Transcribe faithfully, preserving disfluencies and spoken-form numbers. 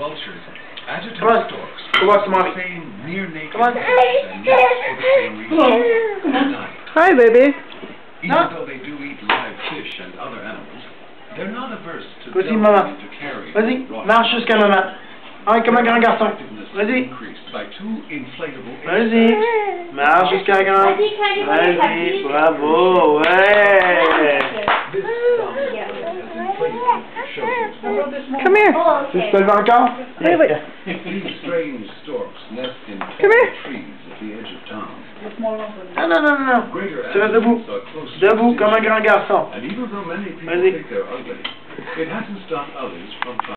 vultures, adjutant Come on. storks, Go watch the mommy. same near-naked Come on. birds and nests for the same reason at night. Hi, baby. Even Huh? though they do eat live fish and other animals, they're not averse to Vas-y, delving maman. into carrying Vas-y, raw marche jusqu'à maman. Ah, comme un grand garçon. effectiveness is Vas-y. increased by two inflatable Vas-y. Marche jusqu'à un grand. Vas-y, Kylie, vas-y, Vas-y, vas-y. bravo, ouais. This dominant is inflatable to show its Come here. Oh, Tu okay. te lèves encore? Wait, wait. These strange storks nest in Come tall here. trees at the edge of town. Non, non, non, non. Greater Tu restes debout. adjutants are close Debout to comme un grand garçon. And even though many people Vas-y. think they're ugly, it hasn't stopped others from trying.